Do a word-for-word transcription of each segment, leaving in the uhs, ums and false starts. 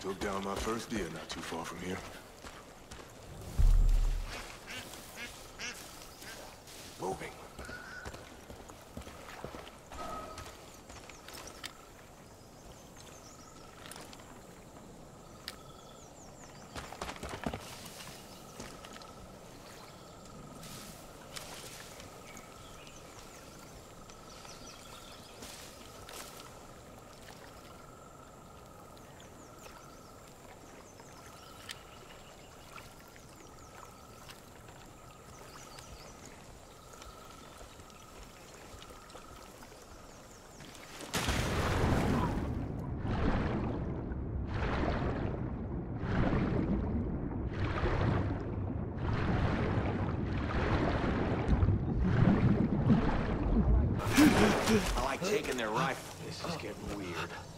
Took down my first deer not too far from here. Moving. I like taking their rifle. This is getting weird.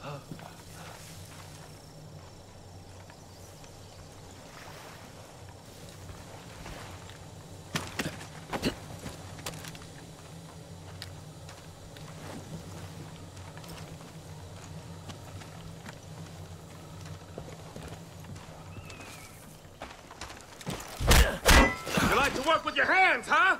You like to work with your hands, huh?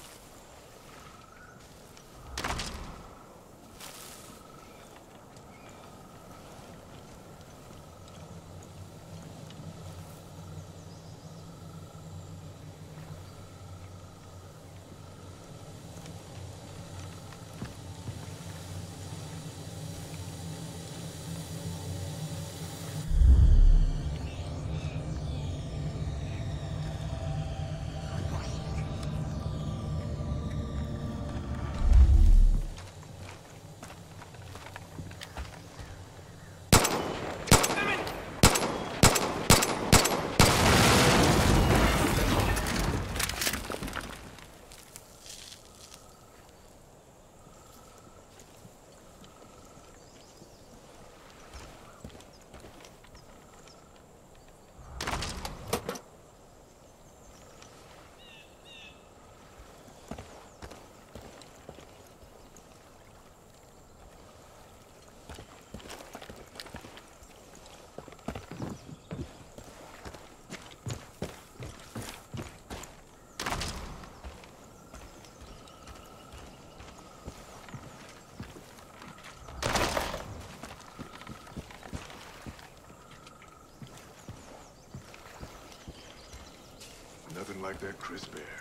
Nothing like that crisp air.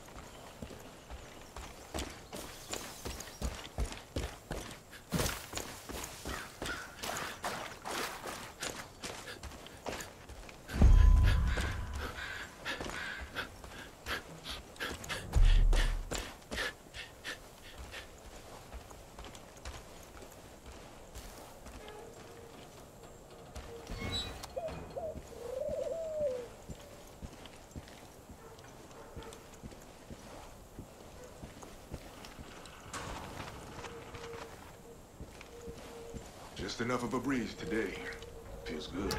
Just enough of a breeze today. Feels good.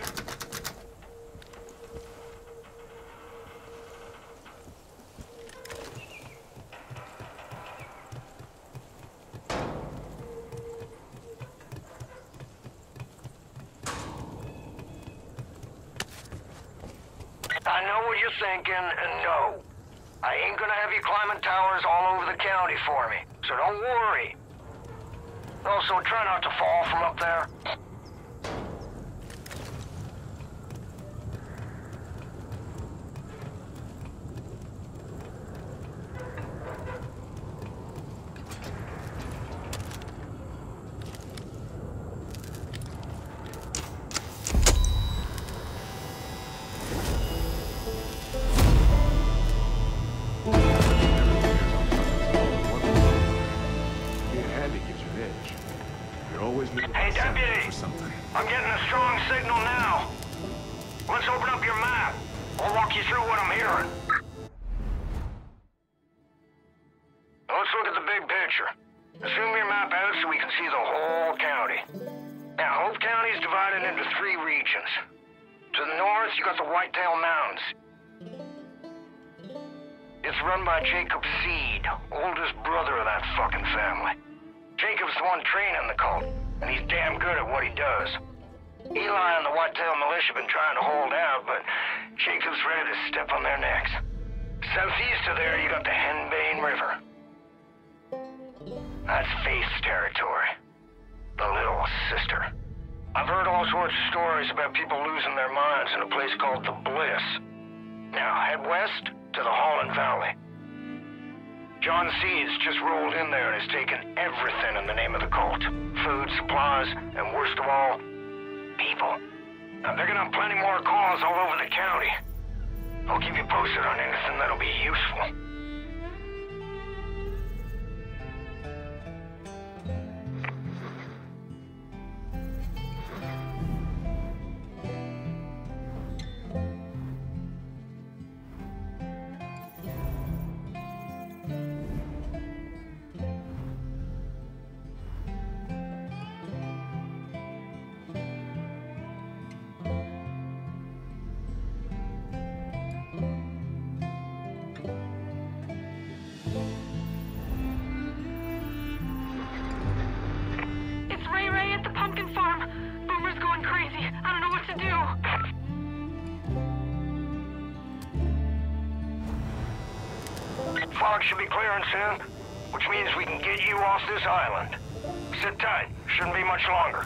I know what you're thinking, and no. I ain't gonna have you climbing towers all over the county for me, so don't worry. Also, try not to fall from up there. Hey, deputy! I'm getting a strong signal now. Let's open up your map. I'll walk you through what I'm hearing. Now let's look at the big picture. Zoom your map out so we can see the whole county. Now, Hope County is divided into three regions. To the north, you got the Whitetail Mountains. It's run by Jacob Seed, oldest brother of that fucking family. Jacob's the one training the cult, and he's damn good at what he does. Eli and the Whitetail Militia have been trying to hold out, but Jacob's ready to step on their necks. Southeast of there, you got the Henbane River. That's Faith's territory. The Little Sister. I've heard all sorts of stories about people losing their minds in a place called the Bliss. Now, head west to the Holland Valley. John Seeds just rolled in there and has taken everything in the name of the cult. Food, supplies, and worst of all, people. Now, they're gonna have plenty more calls all over the county. I'll keep you posted on anything that'll be useful. Fog should be clearing soon, which means we can get you off this island. Sit tight. Shouldn't be much longer.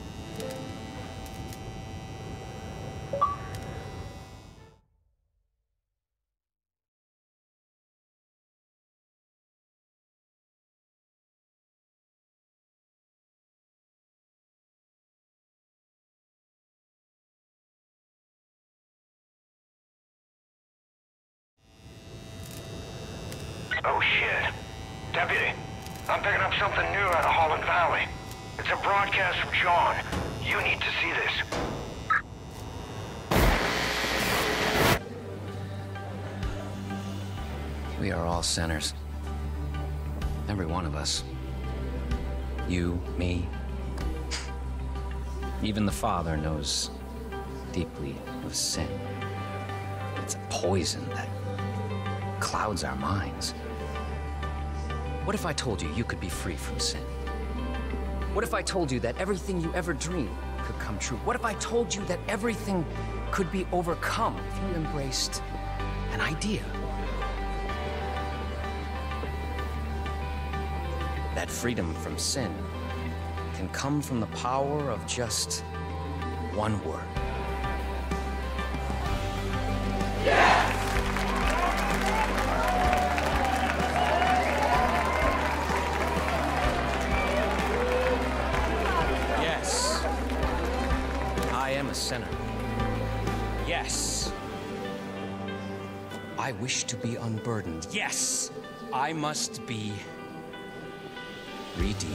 Oh shit. Deputy, I'm picking up something new out of Holland Valley. It's a broadcast from John. You need to see this. We are all sinners. Every one of us. You, me. Even the Father knows deeply of sin. It's a poison that clouds our minds. What if I told you you could be free from sin? What if I told you that everything you ever dreamed could come true? What if I told you that everything could be overcome if you embraced an idea? That freedom from sin can come from the power of just one word. Sinner. Yes. I wish to be unburdened. Yes. I must be redeemed.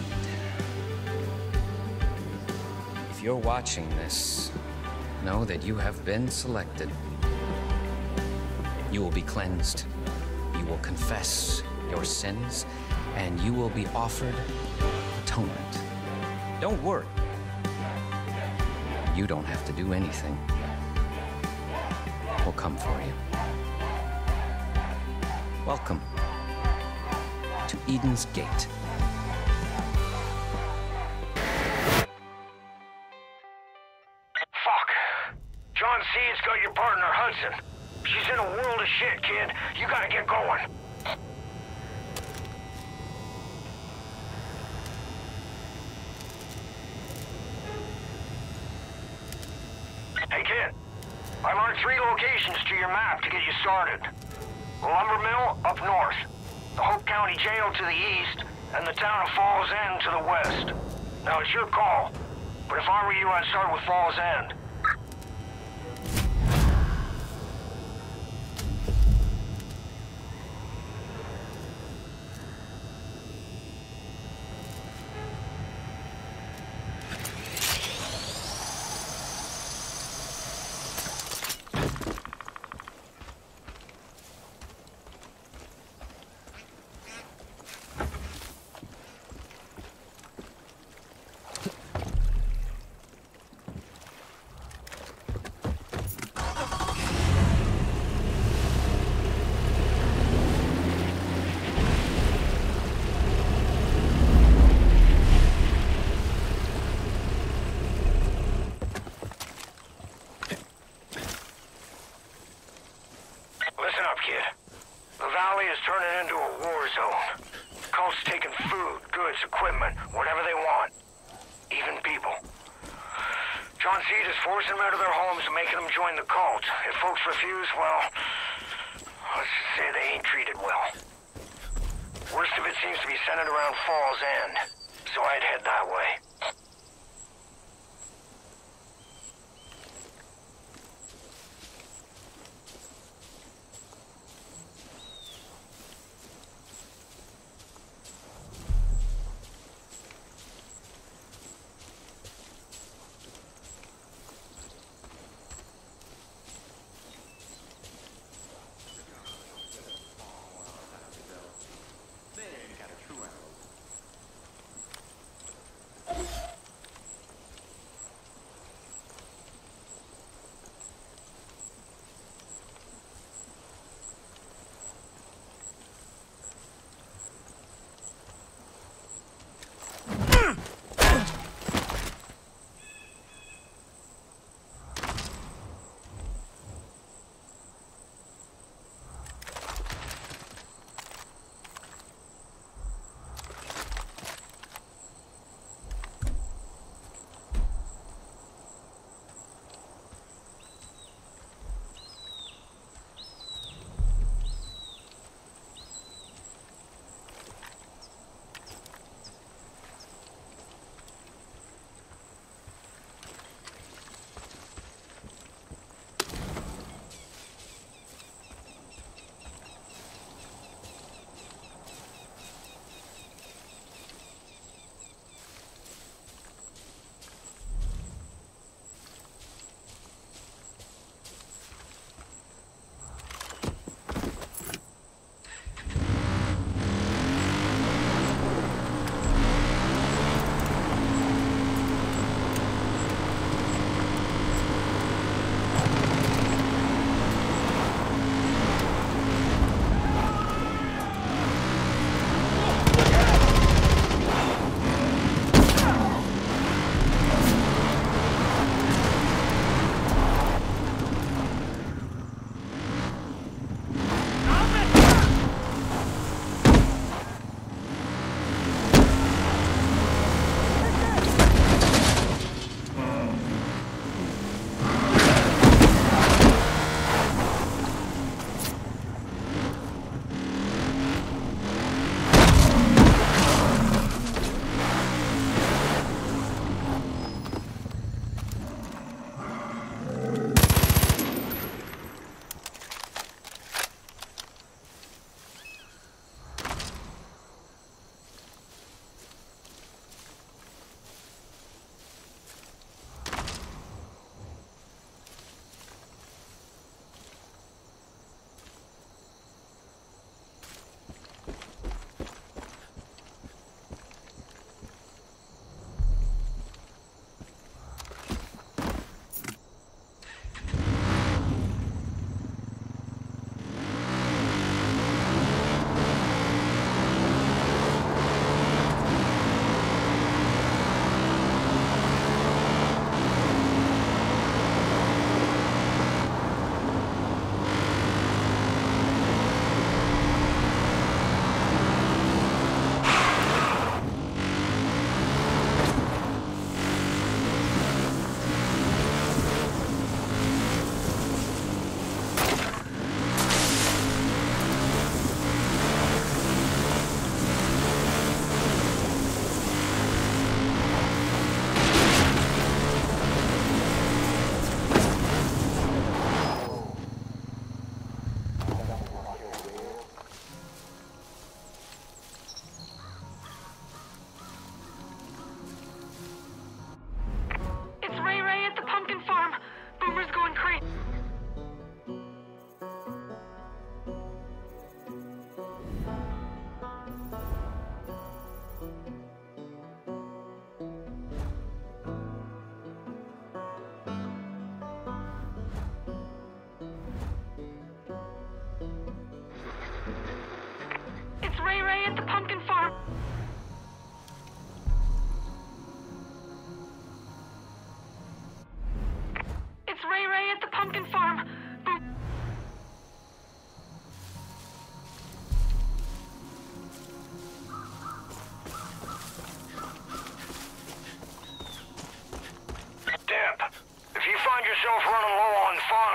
If you're watching this, know that you have been selected. You will be cleansed. You will confess your sins, and you will be offered atonement. Don't worry. You don't have to do anything. We'll come for you. Welcome to Eden's Gate. Fuck. John Seed's got your partner, Hudson. She's in a world of shit, kid. You gotta get going. Hey, kid. I marked three locations to your map to get you started. The lumber mill up north, the Hope County Jail to the east, and the town of Falls End to the west. Now, it's your call, but if I were you, I'd start with Falls End. Von Seed is forcing them out of their homes and making them join the cult. If folks refuse, well, let's just say they ain't treated well. Worst of it seems to be centered around Falls End, so I'd head that way.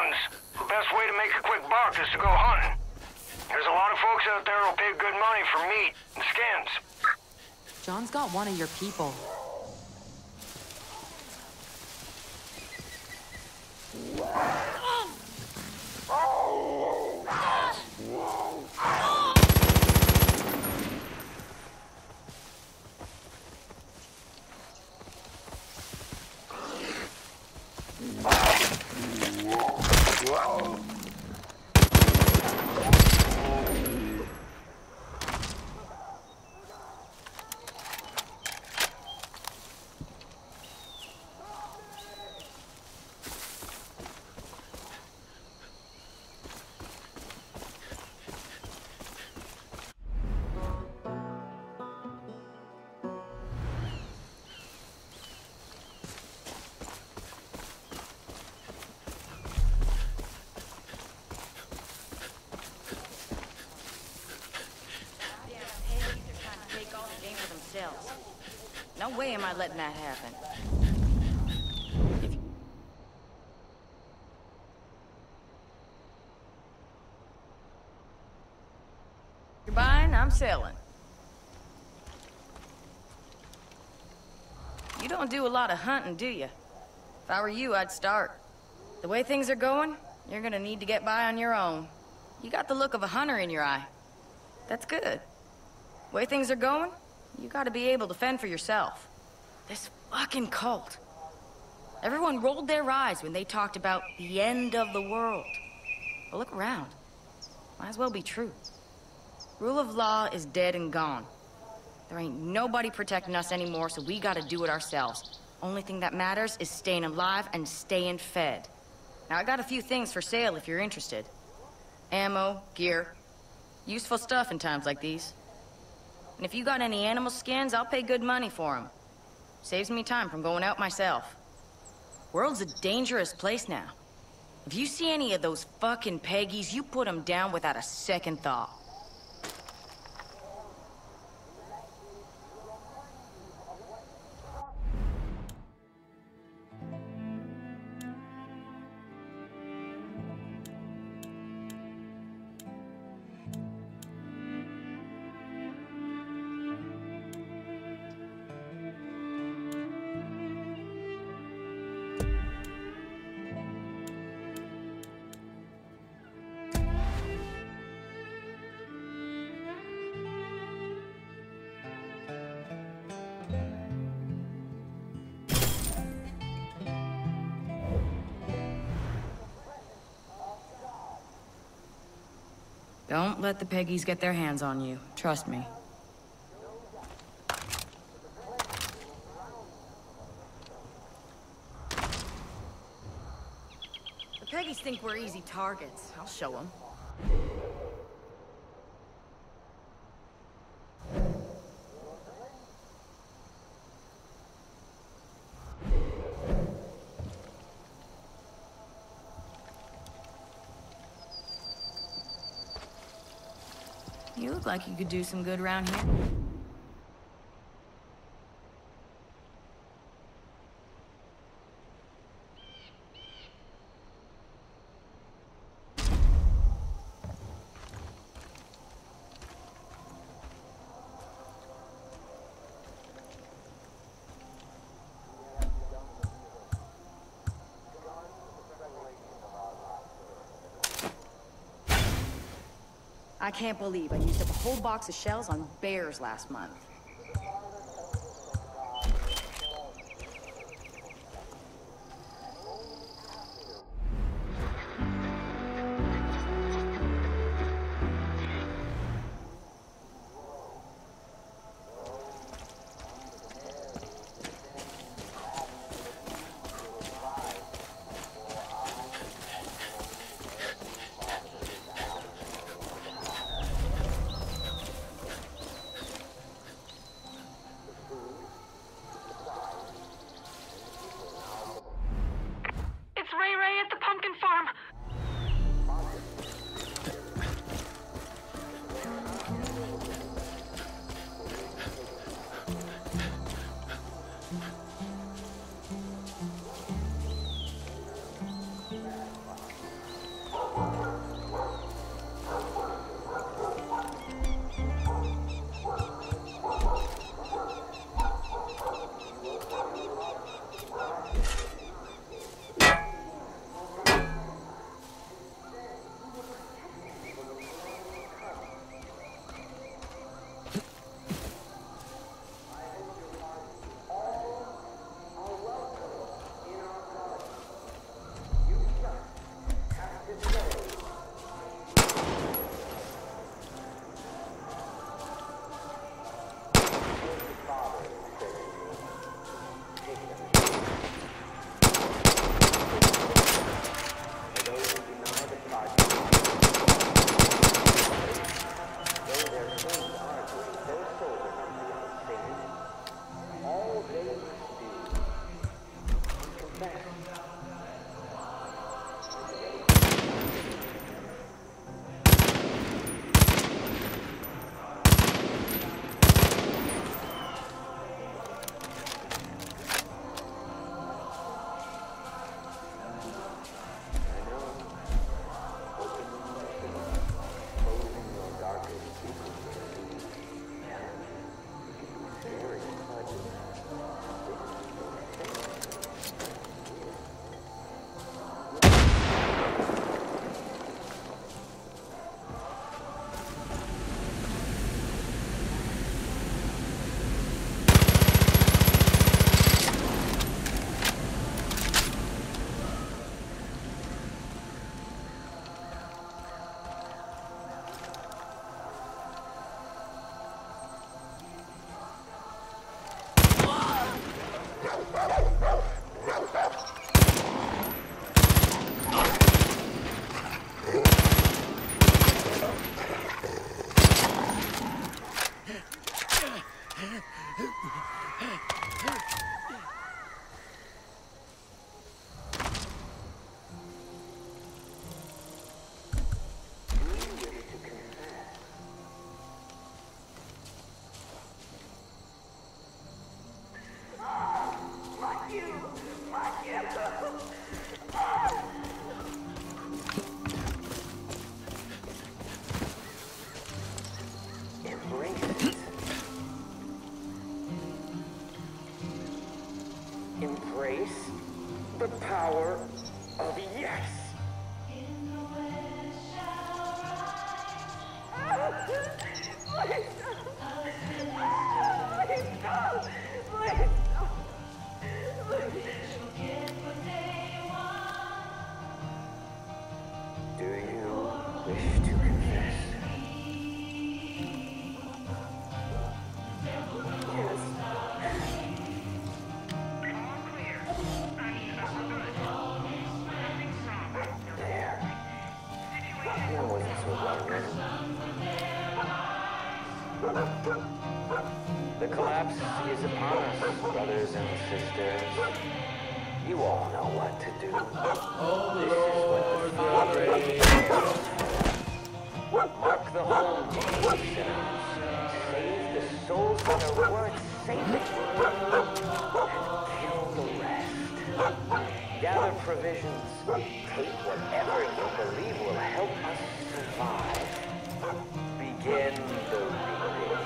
mountains, the best way to make a quick buck is to go hunting. There's a lot of folks out there who'll pay good money for meat and skins. John's got one of your people. No way am I letting that happen. If... You're buying, I'm selling. You don't do a lot of hunting, do you? If I were you, I'd start. The way things are going, you're gonna need to get by on your own. You got the look of a hunter in your eye. That's good. The way things are going, you gotta be able to fend for yourself. This fucking cult. Everyone rolled their eyes when they talked about the end of the world. But look around. Might as well be true. Rule of law is dead and gone. There ain't nobody protecting us anymore, so we gotta do it ourselves. Only thing that matters is staying alive and staying fed. Now, I got a few things for sale if you're interested. Ammo, gear. Useful stuff in times like these. And if you got any animal skins, I'll pay good money for them. Saves me time from going out myself. World's a dangerous place now. If you see any of those fucking Peggies, you put them down without a second thought. Don't let the Peggies get their hands on you. Trust me. The Peggies think we're easy targets. I'll show them. You look like you could do some good around here. I can't believe I used up a whole box of shells on bears last month. confess. Embrace the power of yes. Do you wish to confess? Yes. There. That wasn't so bad, was it? The collapse is upon us, brothers and sisters. You all know what to do. Oh, this Lord, is what the Father mark the home of sinners. Save the souls that are worth saving. And kill the rest. Gather provisions. Take whatever you believe will help us survive. Begin the reaping.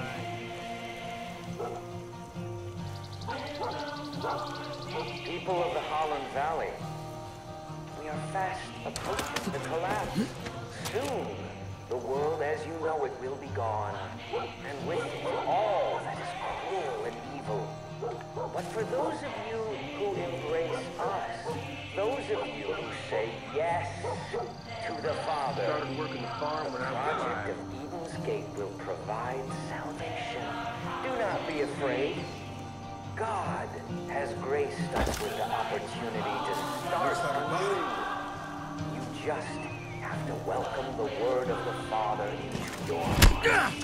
People of the Holland Valley, we are fast approaching the collapse. Soon, the world as you know it will be gone, and with it, all that is cruel and evil. But for those of you who embrace us, those of you who say yes to the Father, Started working the farm the when I was project five. of Eden's Gate will provide salvation. Do not be afraid. God has graced us with the opportunity to start anew. You just have to welcome the word of the Father into your heart.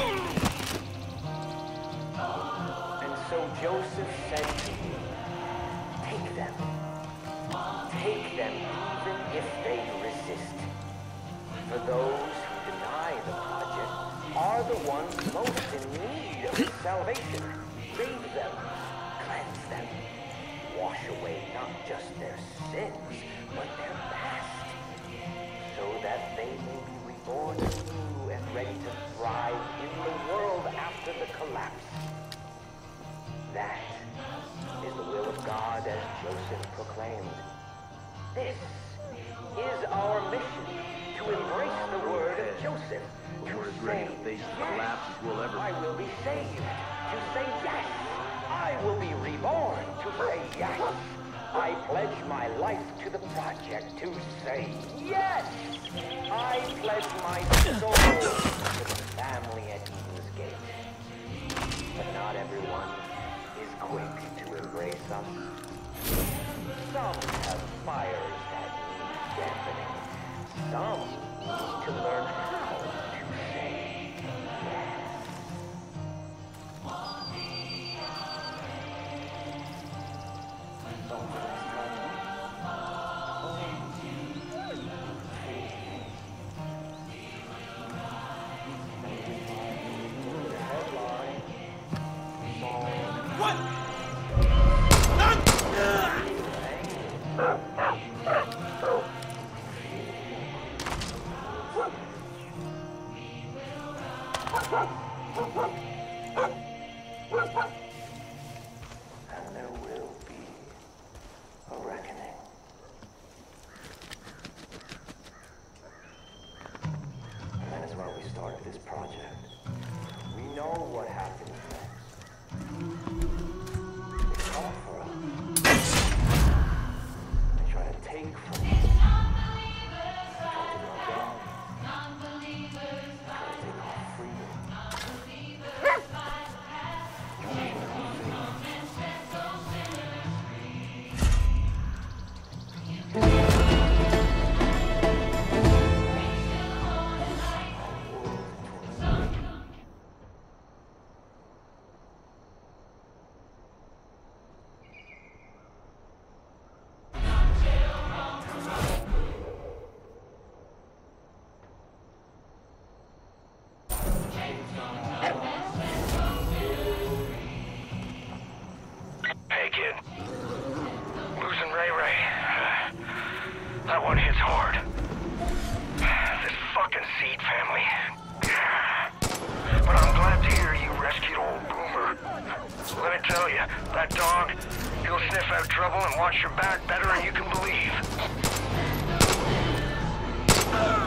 And so Joseph said to you, take them. Take them even if they resist. For those who deny the project are the ones most in need of salvation. Save them. Cleanse them. Wash away not just their sins, but their past, so that they may be reborn anew and ready to thrive in the world after the collapse. That is the will of God as Joseph proclaimed. This is our mission, to embrace the word of Joseph, to say, yes, I will be saved, to say yes. I will be reborn to say yes. I pledge my life to the project to say yes. I pledge my soul to the family at Eden's Gate. But not everyone is quick to embrace us. Some have fires that need dampening. Some need to learn how to say yes. Don't that one hits hard. This fucking Seed family. But I'm glad to hear you rescued old Boomer. Let me tell you, that dog, he'll sniff out trouble and watch your back better than you can believe.